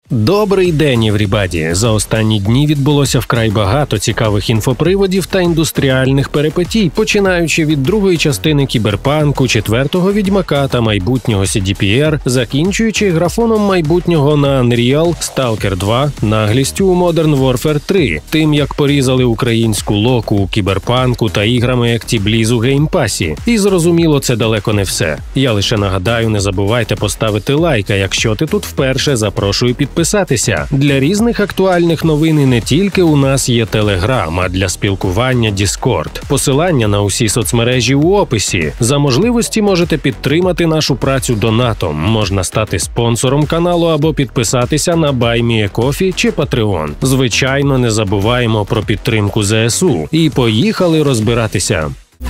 Добрий день, еврібаді! За останні дні відбулося вкрай багато цікавих інфоприводів та індустріальних перипетій, починаючи від другої частини Кіберпанку, четвертого Відьмака та майбутнього CDPR, закінчуючи графоном майбутнього на Unreal, Stalker 2, наглістю у Modern Warfare 3, тим, як порізали українську локу у Кіберпанку та іграми Actibliz у геймпасі. І зрозуміло, це далеко не все. Я лише нагадаю, не забувайте поставити лайк, а якщо ти тут вперше, запрошую підписатися. Для різних актуальних новин і не тільки у нас є Telegram, а для спілкування Discord. Посилання на усі соцмережі у описі. За можливості можете підтримати нашу працю донатом. Можна стати спонсором каналу або підписатися на Buy Me a Coffee чи Patreon. Звичайно, не забуваємо про підтримку ЗСУ. І поїхали розбиратися.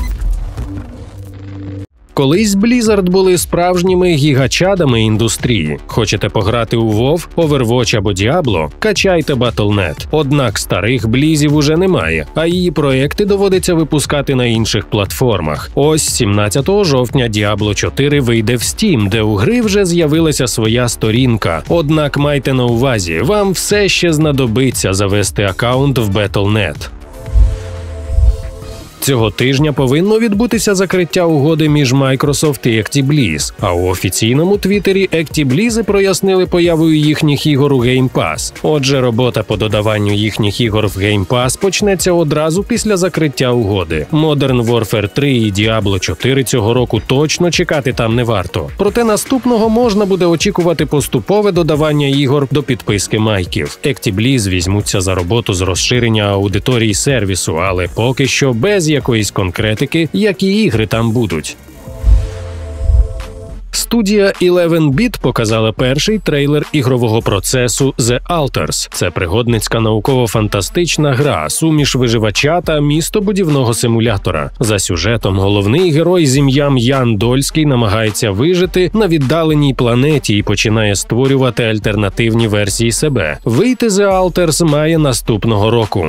Колись Blizzard були справжніми гігачадами індустрії. Хочете пограти у WoW, Overwatch або Diablo? Качайте Battle.net. Однак старих Блізів уже немає, а її проекти доводиться випускати на інших платформах. Ось 17 жовтня Diablo 4 вийде в Steam, де у гри вже з'явилася своя сторінка. Однак майте на увазі, вам все ще знадобиться завести аккаунт в Battle.net. Цього тижня повинно відбутися закриття угоди між Microsoft і Actibliz, а у офіційному твіттері Actibliz прояснили появою їхніх ігор у Game Pass. Отже, робота по додаванню їхніх ігор в Game Pass почнеться одразу після закриття угоди. Modern Warfare 3 і Diablo 4 цього року точно чекати там не варто. Проте наступного можна буде очікувати поступове додавання ігор до підписки майків. Actibliz візьмуться за роботу з розширення аудиторії сервісу, але поки що без якоїсь конкретики, які ігри там будуть. Студія 11-Bit показала перший трейлер ігрового процесу The Alters. Це пригодницька науково-фантастична гра, суміш виживача та містобудівного симулятора. За сюжетом головний герой з ім'ям Ян Дольський намагається вижити на віддаленій планеті і починає створювати альтернативні версії себе. Вийти The Alters має наступного року.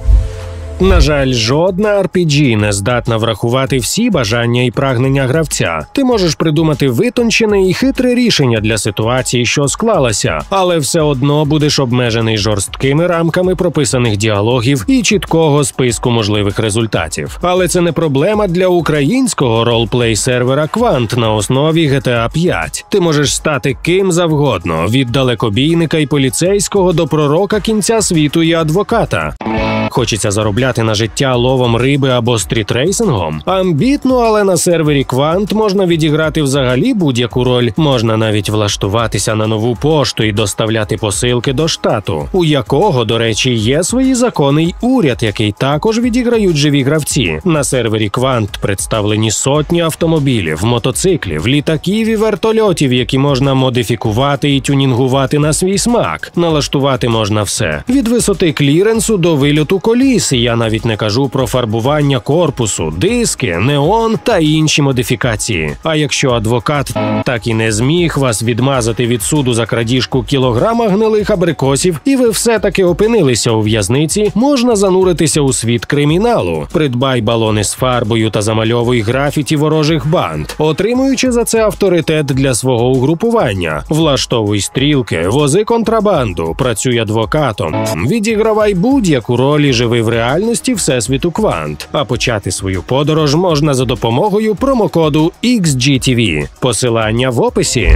На жаль, жодна RPG не здатна врахувати всі бажання і прагнення гравця. Ти можеш придумати витончене і хитре рішення для ситуації, що склалася, але все одно будеш обмежений жорсткими рамками прописаних діалогів і чіткого списку можливих результатів. Але це не проблема для українського ролплей-сервера Quant на основі GTA 5. Ти можеш стати ким завгодно, від далекобійника і поліцейського до пророка кінця світу і адвоката. Хочеться заробляти на життя ловом риби або стрітрейсингом? Амбітно, але на сервері Quant можна відіграти взагалі будь-яку роль. Можна навіть влаштуватися на нову пошту і доставляти посилки до штату, у якого, до речі, є свої закони й уряд, який також відіграють живі гравці. На сервері Quant представлені сотні автомобілів, мотоциклів, літаків і вертольотів, які можна модифікувати і тюнінгувати на свій смак. Налаштувати можна все. Від висоти кліренсу до вильоту коліс, я навіть не кажу про фарбування корпусу, диски, неон та інші модифікації. А якщо адвокат так і не зміг вас відмазати від суду за крадіжку кілограма гнилих абрикосів, і ви все-таки опинилися у в'язниці, можна зануритися у світ криміналу. Придбай балони з фарбою та замальовуй графіті ворожих банд, отримуючи за це авторитет для свого угрупування. Влаштовуй стрілки, вози контрабанду, працюй адвокатом, відігравай будь-яку роль і живи в реальності всесвіту Quant. А почати свою подорож можна за допомогою промокоду XGTV. Посилання в описі.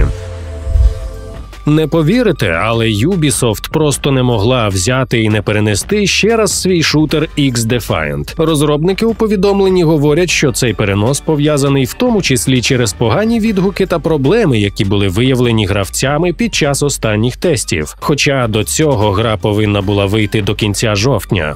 Не повірите, але Ubisoft просто не могла взяти і не перенести ще раз свій шутер X-Defiant. Розробники у повідомленні говорять, що цей перенос пов'язаний в тому числі через погані відгуки та проблеми, які були виявлені гравцями під час останніх тестів. Хоча до цього гра повинна була вийти до кінця жовтня.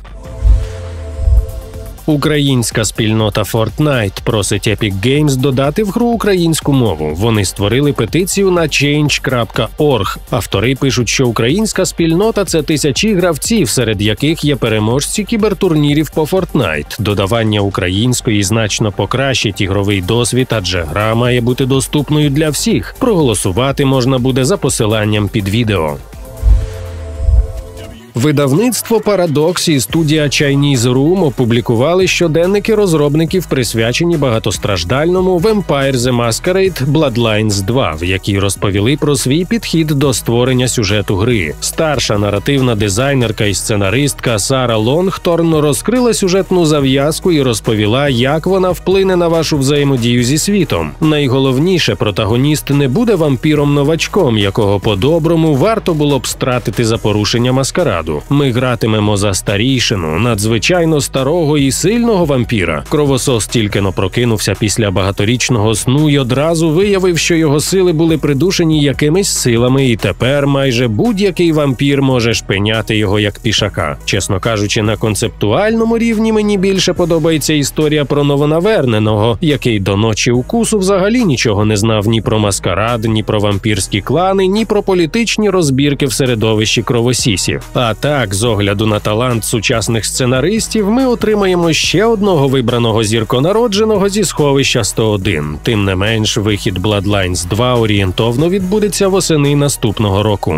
Українська спільнота Fortnite просить Epic Games додати в гру українську мову. Вони створили петицію на change.org. Автори пишуть, що українська спільнота – це тисячі гравців, серед яких є переможці кібертурнірів по Fortnite. Додавання української значно покращить ігровий досвід, адже гра має бути доступною для всіх. Проголосувати можна буде за посиланням під відео. Видавництво Paradox і студія Chinese Room опублікували щоденники розробників, присвячені багатостраждальному Vampire the Masquerade Bloodlines 2, в якій розповіли про свій підхід до створення сюжету гри. Старша наративна дизайнерка і сценаристка Сара Лонгторн розкрила сюжетну зав'язку і розповіла, як вона вплине на вашу взаємодію зі світом. Найголовніше, протагоніст не буде вампіром-новачком, якого по-доброму варто було б стратити за порушення маскараду. Ми гратимемо за старійшину, надзвичайно старого і сильного вампіра. Кровосос тільки-но прокинувся після багаторічного сну й одразу виявив, що його сили були придушені якимись силами, і тепер майже будь-який вампір може шпиняти його як пішака. Чесно кажучи, на концептуальному рівні мені більше подобається історія про новонаверненого, який до ночі укусу взагалі нічого не знав ні про маскарад, ні про вампірські клани, ні про політичні розбірки в середовищі кровосісів. А так, з огляду на талант сучасних сценаристів, ми отримаємо ще одного вибраного зірконародженого зі сховища 101. Тим не менш, вихід Bloodlines 2 орієнтовно відбудеться восени наступного року.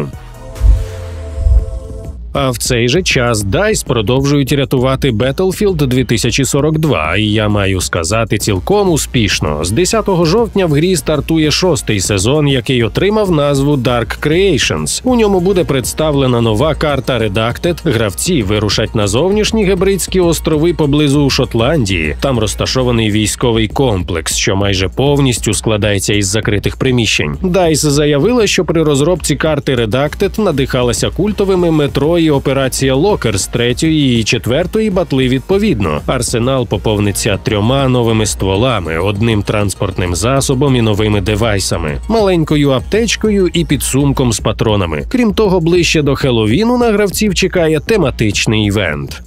А в цей же час DICE продовжують рятувати Battlefield 2042, і я маю сказати, цілком успішно. З 10 жовтня в грі стартує 6-й сезон, який отримав назву Dark Creations. У ньому буде представлена нова карта Redacted, гравці вирушать на зовнішні Гебридські острови поблизу Шотландії. Там розташований військовий комплекс, що майже повністю складається із закритих приміщень. DICE заявила, що при розробці карти Redacted надихалася культовими метро і операція Локер з 3-ї і 4-ї батли відповідно. Арсенал поповниться 3 новими стволами, 1 транспортним засобом і новими девайсами, маленькою аптечкою і підсумком з патронами. Крім того, ближче до Хеллоуіну на гравців чекає тематичний івент.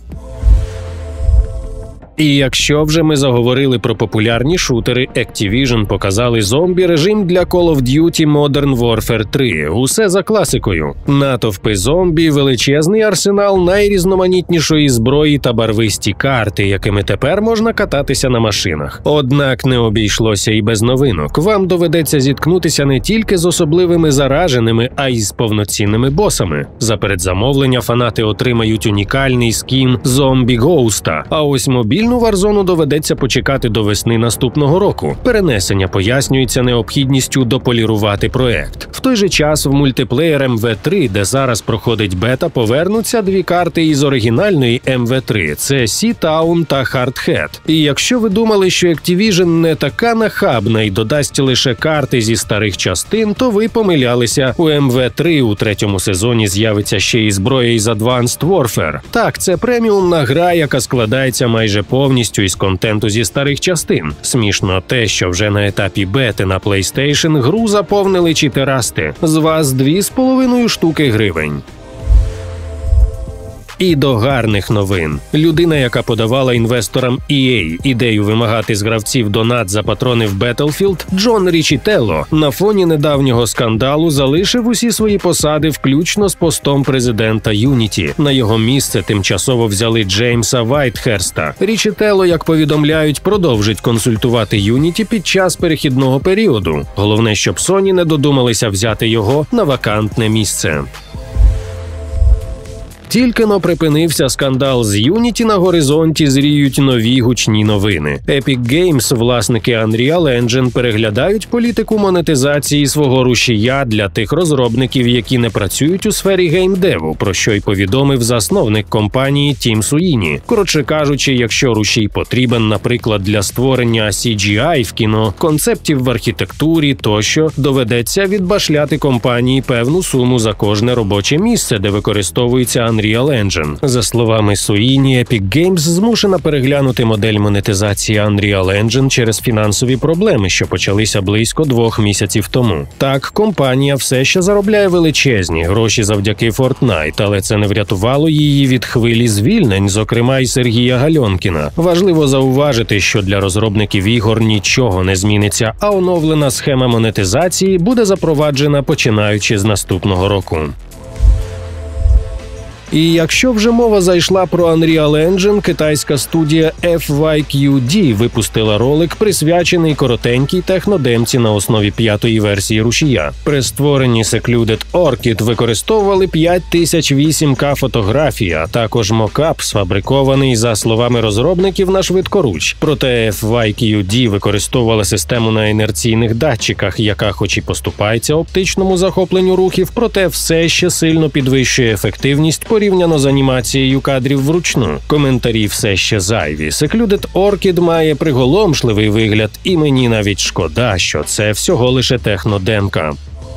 І якщо вже ми заговорили про популярні шутери, Activision показали зомбі-режим для Call of Duty Modern Warfare 3. Усе за класикою. Натовпи зомбі, величезний арсенал найрізноманітнішої зброї та барвисті карти, якими тепер можна кататися на машинах. Однак не обійшлося і без новинок. Вам доведеться зіткнутися не тільки з особливими зараженими, а й з повноцінними босами. За передзамовлення фанати отримають унікальний скін Зомбі Гоуста, а ось мобільну Warzone доведеться почекати до весни наступного року. Перенесення пояснюється необхідністю дополірувати проект. В той же час в мультиплеєр МВ3, де зараз проходить бета, повернуться 2 карти із оригінальної МВ3 – це Sea Town та Hardhead. І якщо ви думали, що Activision не така нахабна і додасть лише карти зі старих частин, то ви помилялися. У МВ3 у 3-му сезоні з'явиться ще і зброя із Advanced Warfare. Так, це преміумна гра, яка складається майже повністю із контенту зі старих частин. Смішно те, що вже на етапі бети на PlayStation гру заповнили читерасти. З вас 2,5 штуки гривень. І до гарних новин. Людина, яка подавала інвесторам EA ідею вимагати з гравців донат за патрони в Battlefield, Джон Річітелло, на фоні недавнього скандалу залишив усі свої посади, включно з постом президента Unity. На його місце тимчасово взяли Джеймса Вайтхерста. Річітелло, як повідомляють, продовжить консультувати Unity під час перехідного періоду. Головне, щоб Sony не додумалися взяти його на вакантне місце. Тільки-но припинився скандал з Unity, на горизонті зріють нові гучні новини. Epic Games, власники Unreal Engine, переглядають політику монетизації свого рушія для тих розробників, які не працюють у сфері геймдеву, про що й повідомив засновник компанії Тім Суїні. Коротше кажучи, якщо рушій потрібен, наприклад, для створення CGI в кіно, концептів в архітектурі тощо, доведеться відбашляти компанії певну суму за кожне робоче місце, де використовується Unreal Engine. За словами Суїні, Epic Games змушена переглянути модель монетизації Unreal Engine через фінансові проблеми, що почалися близько 2 місяців тому. Так, компанія все ще заробляє величезні гроші завдяки Fortnite, але це не врятувало її від хвилі звільнень, зокрема й Сергія Гальонкіна. Важливо зауважити, що для розробників ігор нічого не зміниться, а оновлена схема монетизації буде запроваджена починаючи з наступного року. І якщо вже мова зайшла про Unreal Engine, китайська студія FYQD випустила ролик, присвячений коротенькій технодемці на основі 5-ї версії рушія. При створенні Secluded Orchid використовували 5008К фотографій, а також мокап, сфабрикований, за словами розробників, на швидкоруч. Проте FYQD використовувала систему на інерційних датчиках, яка хоч і поступається оптичному захопленню рухів, проте все ще сильно підвищує ефективність порівняно з анімацією кадрів вручну. Коментарі все ще зайві. Secluded Orchid має приголомшливий вигляд, і мені навіть шкода, що це всього лише технодемка.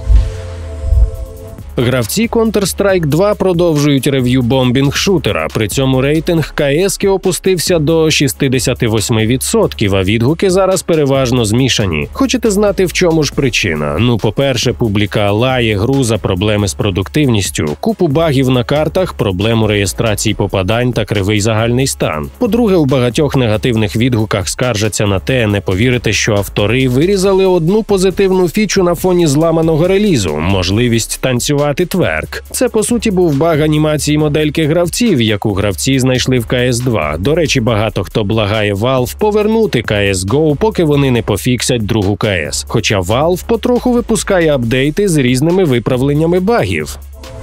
Гравці Counter-Strike 2 продовжують рев'ю-бомбінг шутера, при цьому рейтинг КС-ки опустився до 68%, а відгуки зараз переважно змішані. Хочете знати, в чому ж причина? Ну, по-перше, публіка лає гру за проблеми з продуктивністю, купу багів на картах, проблему реєстрації попадань та кривий загальний стан. По-друге, у багатьох негативних відгуках скаржаться на те, не повірите, що автори вирізали одну позитивну фічу на фоні зламаного релізу – можливість танцювати тверк. Це, по суті, був баг анімації модельки гравців, яку гравці знайшли в CS2. До речі, багато хто благає Valve повернути CSGO, поки вони не пофіксять другу CS. Хоча Valve потроху випускає апдейти з різними виправленнями багів.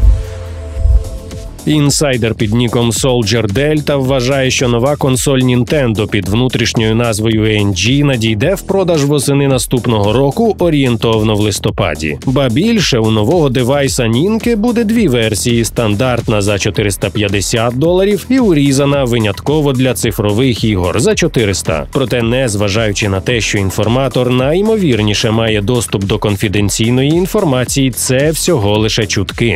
Інсайдер під ніком Soldier Delta вважає, що нова консоль Nintendo під внутрішньою назвою NG надійде в продаж восени наступного року, орієнтовно в листопаді. Ба більше, у нового девайса Нінки буде дві версії – стандартна за $450 і урізана винятково для цифрових ігор за $400. Проте, незважаючи на те, що інформатор найімовірніше має доступ до конфіденційної інформації, це всього лише чутки.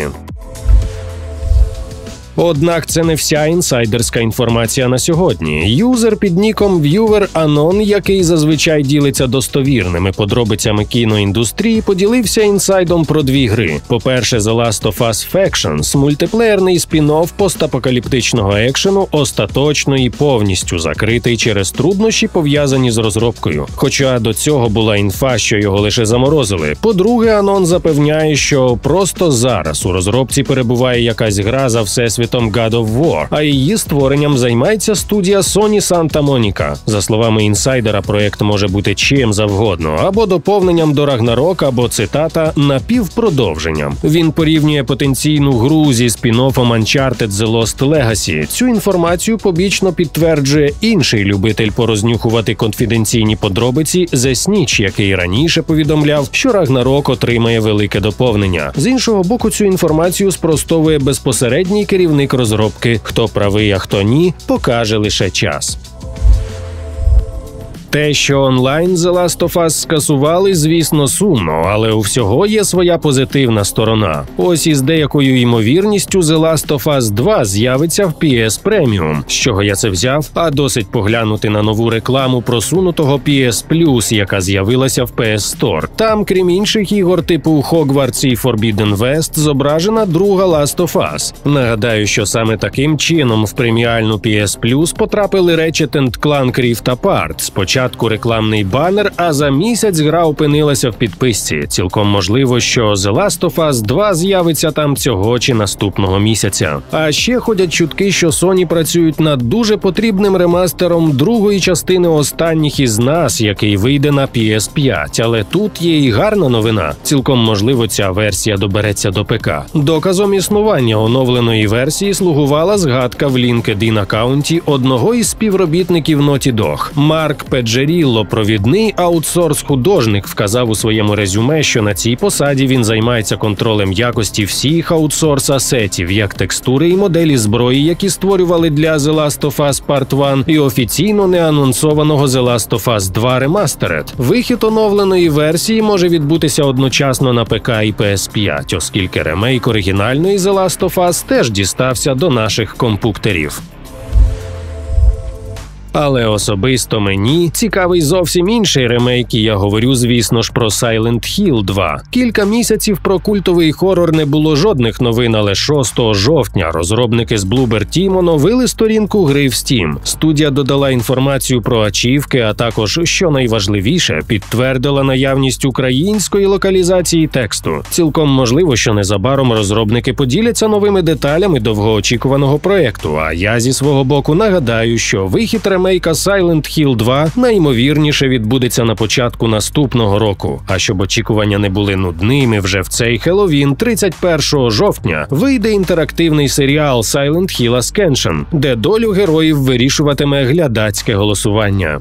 Однак це не вся інсайдерська інформація на сьогодні. Юзер під ніком ViewerAnon, який зазвичай ділиться достовірними подробицями кіноіндустрії, поділився інсайдом про дві гри. По-перше, The Last of Us Factions – мультиплеєрний спін-офф постапокаліптичного екшену, остаточно і повністю закритий через труднощі, пов'язані з розробкою. Хоча до цього була інфа, що його лише заморозили. По-друге, Анон запевняє, що просто зараз у розробці перебуває якась гра за всесвіт God of War, а її створенням займається студія Sony Santa Monica. За словами інсайдера, проєкт може бути чим завгодно, або доповненням до Ragnarok, або, цитата, напівпродовженням. Він порівнює потенційну гру зі спін-оффом Uncharted The Lost Legacy. Цю інформацію побічно підтверджує інший любитель порознюхувати конфіденційні подробиці The Snitch, який раніше повідомляв, що Ragnarok отримає велике доповнення. З іншого боку, цю інформацію спростовує безпосередній керівник розробки. Хто правий, а хто ні, покаже лише час. Те, що онлайн The Last of Us скасували, звісно, сумно, але у всього є своя позитивна сторона. Ось із деякою ймовірністю The Last of Us 2 з'явиться в PS Premium. З чого я це взяв? А досить поглянути на нову рекламу просунутого PS Plus, яка з'явилася в PS Store. Там, крім інших ігор типу Hogwarts і Forbidden West, зображена друга Last of Us. Нагадаю, що саме таким чином в преміальну PS Plus потрапили Ratchet & Clank Rift Apart. Спочатку рекламний банер, а за місяць гра опинилася в підписці. Цілком можливо, що The Last of Us 2 з'явиться там цього чи наступного місяця. А ще ходять чутки, що Sony працюють над дуже потрібним ремастером другої частини «Останніх із нас», який вийде на PS5. Але тут є і гарна новина. Цілком можливо, ця версія добереться до ПК. Доказом існування оновленої версії слугувала згадка в LinkedIn-аккаунті одного із співробітників Naughty Dog. Марк Педжерілло, провідний аутсорс-художник, вказав у своєму резюме, що на цій посаді він займається контролем якості всіх аутсорс-асетів, як текстури і моделі зброї, які створювали для The Last of Us Part 1 і офіційно неанонсованого The Last of Us 2 Remastered. Вихід оновленої версії може відбутися одночасно на ПК і PS5, оскільки ремейк оригінальної The Last of Us теж дістався до наших комп'ютерів. Але особисто мені цікавий зовсім інший ремейк, і я говорю, звісно ж, про Silent Hill 2. Кілька місяців про культовий хорор не було жодних новин, але 6 жовтня розробники з Bloober Team оновили сторінку гри в Steam. Студія додала інформацію про ачівки, а також, що найважливіше, підтвердила наявність української локалізації тексту. Цілком можливо, що незабаром розробники поділяться новими деталями довгоочікуваного проєкту, а я зі свого боку нагадаю, що вихід ремейка Silent Hill 2 найімовірніше відбудеться на початку наступного року. А щоб очікування не були нудними, вже в цей Хеллоуін, 31 жовтня, вийде інтерактивний серіал Silent Hill Ascension, де долю героїв вирішуватиме глядацьке голосування.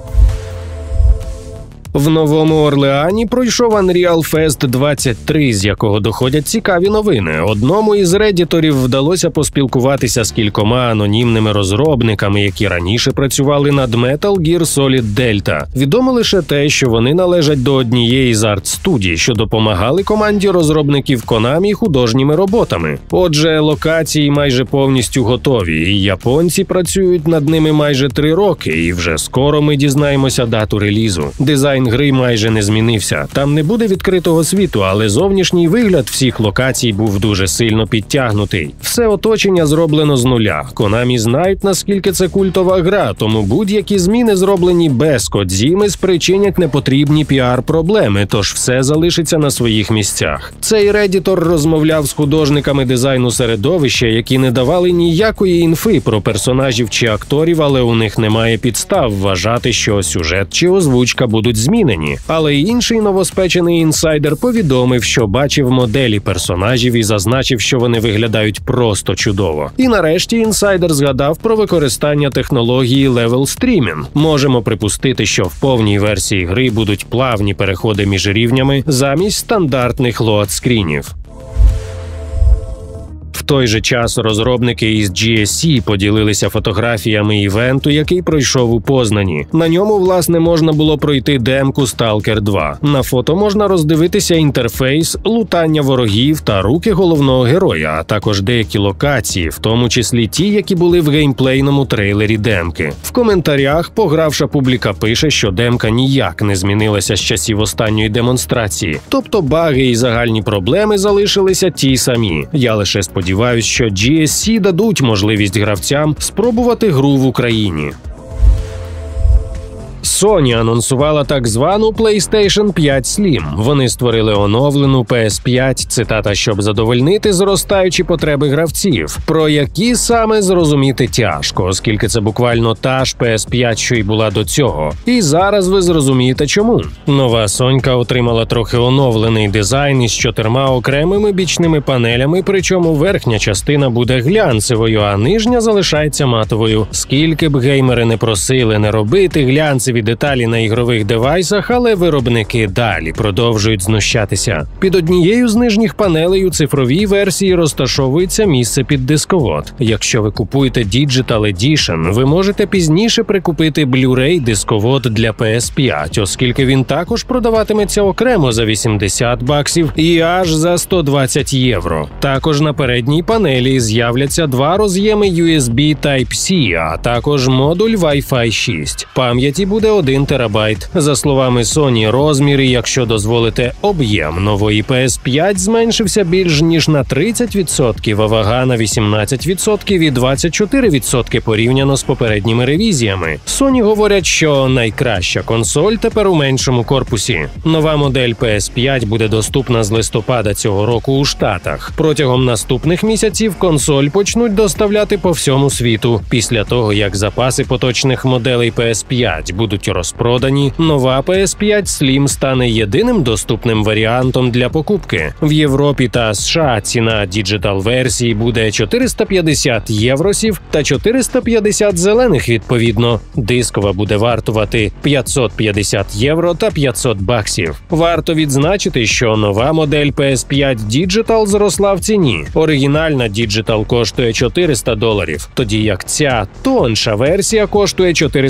В Новому Орлеані пройшов Unreal Fest 23, з якого доходять цікаві новини. Одному із редіторів вдалося поспілкуватися з кількома анонімними розробниками, які раніше працювали над Metal Gear Solid Delta. Відомо лише те, що вони належать до однієї з арт-студій, що допомагали команді розробників Konami художніми роботами. Отже, локації майже повністю готові, і японці працюють над ними майже 3 роки, і вже скоро ми дізнаємося дату релізу. Дизайн гри майже не змінився. Там не буде відкритого світу, але зовнішній вигляд всіх локацій був дуже сильно підтягнутий. Все оточення зроблено з нуля. Konami знають, наскільки це культова гра, тому будь-які зміни, зроблені без Кодзіми, спричинять непотрібні піар-проблеми, тож все залишиться на своїх місцях. Цей редітор розмовляв з художниками дизайну середовища, які не давали ніякої інфи про персонажів чи акторів, але у них немає підстав вважати, що сюжет чи озвучка будуть змінені. Але інший новоспечений інсайдер повідомив, що бачив моделі персонажів і зазначив, що вони виглядають просто чудово. І нарешті інсайдер згадав про використання технології Level Streaming. Можемо припустити, що в повній версії гри будуть плавні переходи між рівнями замість стандартних лоад-скрінів. В той же час розробники із GSC поділилися фотографіями івенту, який пройшов у Познані. На ньому, власне, можна було пройти демку Stalker 2. На фото можна роздивитися інтерфейс, лутання ворогів та руки головного героя, а також деякі локації, в тому числі ті, які були в геймплейному трейлері демки. В коментарях погравша публіка пише, що демка ніяк не змінилася з часів останньої демонстрації, тобто баги і загальні проблеми залишилися ті самі. Я лише сподіваюся, що GSC дадуть можливість гравцям спробувати гру в Україні. Sony анонсувала так звану PlayStation 5 Slim. Вони створили оновлену PS5, цитата, щоб задовольнити зростаючі потреби гравців. Про які саме зрозуміти тяжко, оскільки це буквально та ж PS5, що й була до цього. І зараз ви зрозумієте чому. Нова Сонька отримала трохи оновлений дизайн із 4 окремими бічними панелями, причому верхня частина буде глянцевою, а нижня залишається матовою. Скільки б геймери не просили не робити глянцеві деталі на ігрових девайсах, але виробники далі продовжують знущатися. Під однією з нижніх панелей у цифровій версії розташовується місце під дисковод. Якщо ви купуєте Digital Edition, ви можете пізніше прикупити Blu-ray дисковод для PS5, оскільки він також продаватиметься окремо за $80 і аж за 120 євро. Також на передній панелі з'являться 2 роз'єми USB Type-C, а також модуль Wi-Fi 6. Пам'яті буде 1 терабайт. За словами Sony, розмір і, якщо дозволите, об'єм нової PS5 зменшився більш ніж на 30%, а вага на 18% і 24% порівняно з попередніми ревізіями. Sony говорять, що найкраща консоль тепер у меншому корпусі. Нова модель PS5 буде доступна з листопада цього року у Штатах. Протягом наступних місяців консоль почнуть доставляти по всьому світу. Після того, як запаси поточних моделей PS5 будуть розпродані, нова PS5 Slim стане єдиним доступним варіантом для покупки. В Європі та США ціна діджитал-версії буде 450 євросів та 450 зелених відповідно. Дискова буде вартувати 550 євро та $500. Варто відзначити, що нова модель PS5 Digital зросла в ціні. Оригінальна Digital коштує $400, тоді як ця тонша версія коштує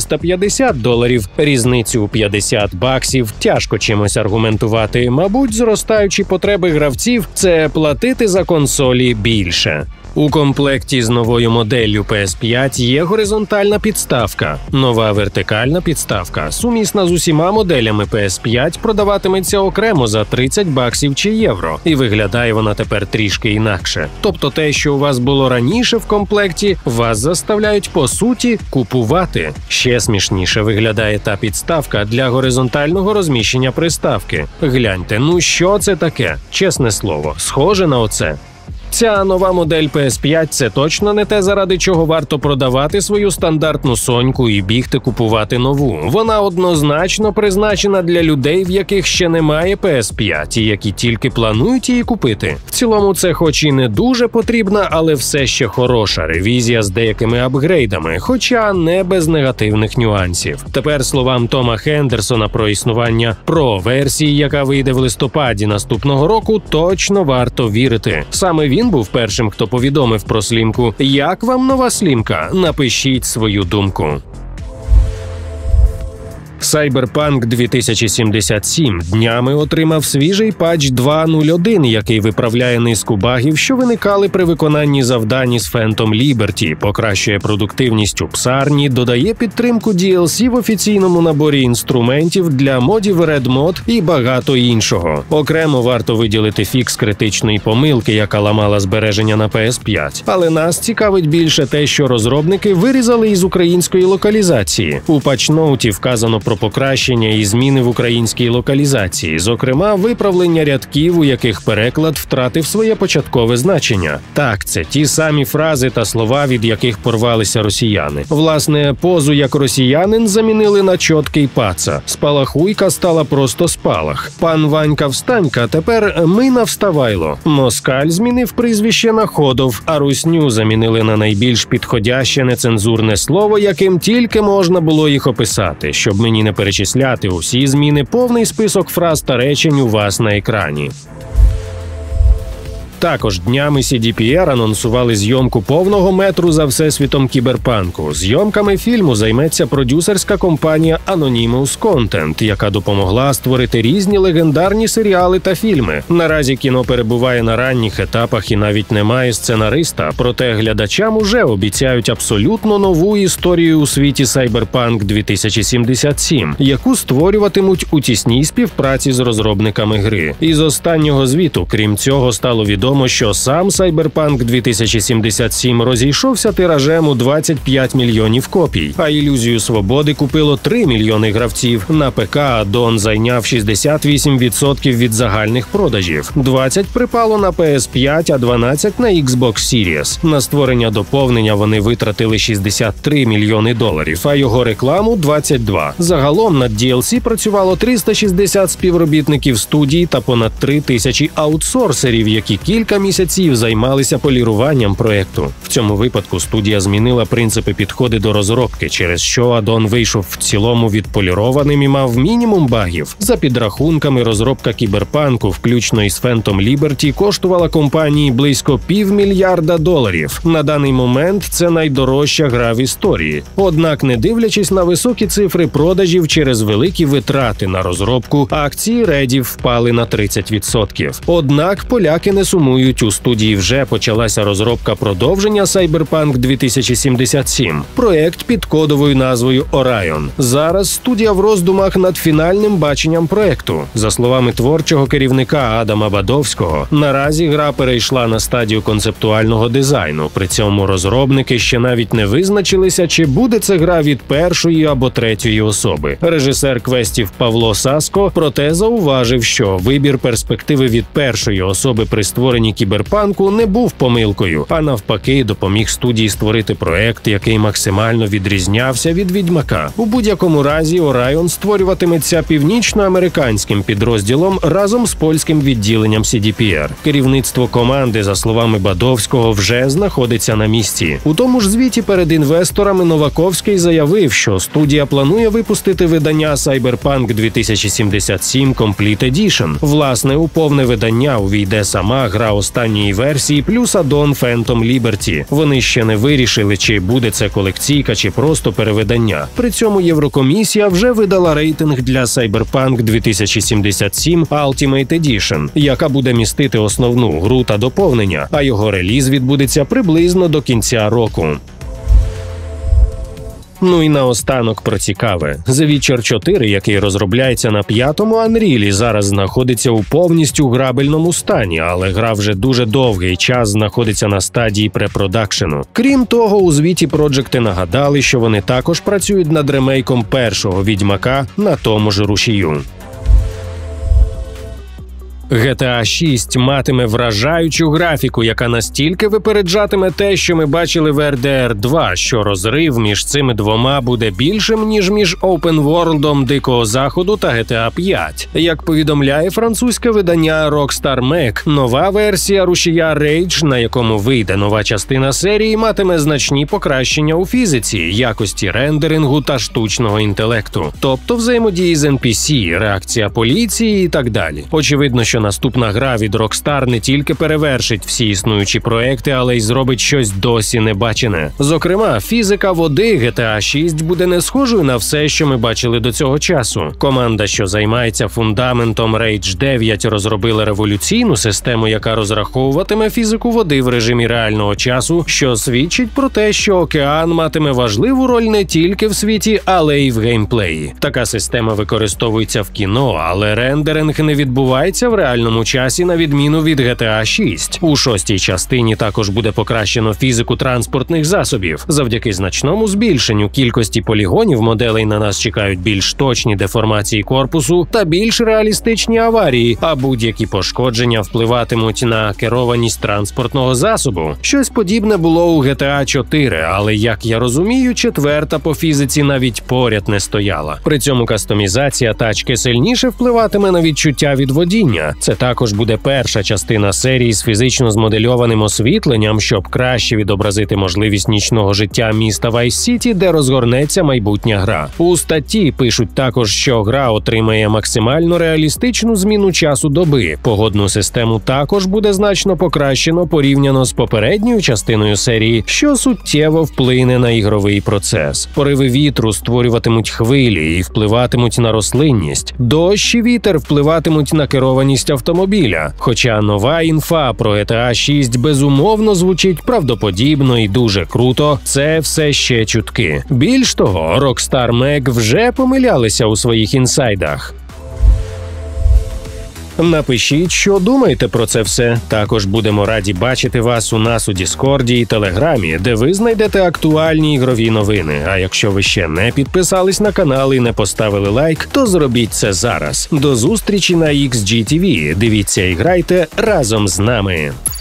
$450. Різницю у $50 тяжко чимось аргументувати. Мабуть, зростаючі потреби гравців – це платити за консолі більше. У комплекті з новою моделлю PS5 є горизонтальна підставка. Нова вертикальна підставка, сумісна з усіма моделями PS5, продаватиметься окремо за $30 чи євро. І виглядає вона тепер трішки інакше. Тобто те, що у вас було раніше в комплекті, вас заставляють по суті купувати. Ще смішніше виглядає та підставка для горизонтального розміщення приставки. Гляньте, ну що це таке? Чесне слово, схоже на оце. Ця нова модель PS5 – це точно не те, заради чого варто продавати свою стандартну соньку і бігти купувати нову. Вона однозначно призначена для людей, в яких ще немає PS5 і які тільки планують її купити. В цілому це хоч і не дуже потрібна, але все ще хороша ревізія з деякими апгрейдами, хоча не без негативних нюансів. Тепер словам Тома Хендерсона про існування Pro-версії, яка вийде в листопаді наступного року, точно варто вірити. Саме він був першим, хто повідомив про слімку. Як вам нова слімка? Напишіть свою думку. Cyberpunk 2077 днями отримав свіжий патч 2.0.1, який виправляє низку багів, що виникали при виконанні завдань із Phantom Liberty, покращує продуктивність у псарні, додає підтримку DLC в офіційному наборі інструментів для модів Red Mod і багато іншого. Окремо варто виділити фікс критичної помилки, яка ламала збереження на PS5. Але нас цікавить більше те, що розробники вирізали із української локалізації. У патчноуті вказано про покращення і зміни в українській локалізації, зокрема, виправлення рядків, у яких переклад втратив своє початкове значення. Так, це ті самі фрази та слова, від яких порвалися росіяни. Власне, позу як росіянин замінили на чіткий паца. Спалахуйка стала просто спалах. Пан Ванька Встанька тепер Мина Вставайло. Москаль змінив прізвище на Ходов, а русню замінили на найбільш підходяще нецензурне слово, яким тільки можна було їх описати, щоб мені не перечисляти усі зміни, повний список фраз та речень у вас на екрані. Також днями CDPR анонсували зйомку повного метру за всесвітом кіберпанку. Зйомками фільму займеться продюсерська компанія Anonymous Content, яка допомогла створити різні легендарні серіали та фільми. Наразі кіно перебуває на ранніх етапах і навіть немає сценариста, проте глядачам уже обіцяють абсолютно нову історію у світі Cyberpunk 2077, яку створюватимуть у тісній співпраці з розробниками гри. Із останнього звіту, крім цього, стало відомо, що сам Cyberpunk 2077 розійшовся тиражем у 25 мільйонів копій, а Ілюзію свободи купило 3 мільйони гравців. На ПК аддон зайняв 68% від загальних продажів, 20% припало на PS5, а 12% на Xbox Series. На створення доповнення вони витратили $63 мільйони, а його рекламу – 22. Загалом над DLC працювало 360 співробітників студії та понад 3000 аутсорсерів, які кілька місяців займалися поліруванням проекту. В цьому випадку студія змінила принципи підходи до розробки, через що аддон вийшов в цілому відполірованим і мав мінімум багів. За підрахунками, розробка кіберпанку, включно із Phantom Liberty, коштувала компанії близько $500 мільярда. На даний момент це найдорожча гра в історії. Однак, не дивлячись на високі цифри продажів через великі витрати на розробку, акції Редів впали на 30%. Однак поляки не сумують, у студії вже почалася розробка продовження Cyberpunk 2077. Проект під кодовою назвою Orion. Зараз студія в роздумах над фінальним баченням проекту. За словами творчого керівника Адама Бадовського, наразі гра перейшла на стадію концептуального дизайну. При цьому розробники ще навіть не визначилися, чи буде це гра від першої або третьої особи. Режисер квестів Павло Саско проте зауважив, що вибір перспективи від першої особи при створенні кіберпанку не був помилкою, а навпаки допоміг студії створити проект, який максимально відрізнявся від Відьмака. У будь-якому разі Orion створюватиметься північноамериканським підрозділом разом з польським відділенням CDPR. Керівництво команди, за словами Бадовського, вже знаходиться на місці. У тому ж звіті перед інвесторами Новаковський заявив, що студія планує випустити видання Cyberpunk 2077 Complete Edition. Власне, у повне видання увійде сама гра гра останньої версії плюс аддон Phantom Liberty. Вони ще не вирішили, чи буде це колекційка, чи просто перевидання. При цьому Єврокомісія вже видала рейтинг для Cyberpunk 2077 Ultimate Edition, яка буде містити основну гру та доповнення, а його реліз відбудеться приблизно до кінця року. Ну і наостанок про цікаве. The Witcher 4, який розробляється на 5-му Unreal, зараз знаходиться у повністю грабельному стані, але гра вже дуже довгий час знаходиться на стадії препродакшену. Крім того, у звіті Проджекти нагадали, що вони також працюють над ремейком першого Відьмака на тому ж рушію. GTA 6 матиме вражаючу графіку, яка настільки випереджатиме те, що ми бачили в RDR 2, що розрив між цими двома буде більшим, ніж між опенворлдом Дикого Заходу та GTA 5. Як повідомляє французьке видання Rockstar Mag, нова версія рушія Rage, на якому вийде нова частина серії, матиме значні покращення у фізиці, якості рендерингу та штучного інтелекту, тобто взаємодії з NPC, реакція поліції і так далі. Очевидно, що наступна гра від Rockstar не тільки перевершить всі існуючі проекти, але й зробить щось досі небачене. Зокрема, фізика води GTA 6 буде не схожою на все, що ми бачили до цього часу. Команда, що займається фундаментом Rage 9, розробила революційну систему, яка розраховуватиме фізику води в режимі реального часу, що свідчить про те, що океан матиме важливу роль не тільки в світі, але й в геймплеї. Така система використовується в кіно, але рендеринг не відбувається в реальному часі, на відміну від GTA 6. У 6-й частині також буде покращено фізику транспортних засобів. Завдяки значному збільшенню кількості полігонів моделей на нас чекають більш точні деформації корпусу та більш реалістичні аварії, а будь-які пошкодження впливатимуть на керованість транспортного засобу. Щось подібне було у GTA 4, але, як я розумію, 4-та по фізиці навіть поряд не стояла. При цьому кастомізація тачки сильніше впливатиме на відчуття від водіння. Це також буде перша частина серії з фізично змодельованим освітленням, щоб краще відобразити можливість нічного життя міста Vice City, де розгорнеться майбутня гра. У статті пишуть також, що гра отримає максимально реалістичну зміну часу доби. Погодну систему також буде значно покращено порівняно з попередньою частиною серії, що суттєво вплине на ігровий процес. Пориви вітру створюватимуть хвилі і впливатимуть на рослинність. Дощ і вітер впливатимуть на керованість автомобіля. Хоча нова інфа про GTA 6 безумовно звучить правдоподібно і дуже круто, це все ще чутки. Більш того, Rockstar Mag вже помилялися у своїх інсайдах. Напишіть, що думаєте про це все. Також будемо раді бачити вас у нас у Діскорді і Телеграмі, де ви знайдете актуальні ігрові новини. А якщо ви ще не підписались на канал і не поставили лайк, то зробіть це зараз. До зустрічі на XGTV. Дивіться і грайте разом з нами.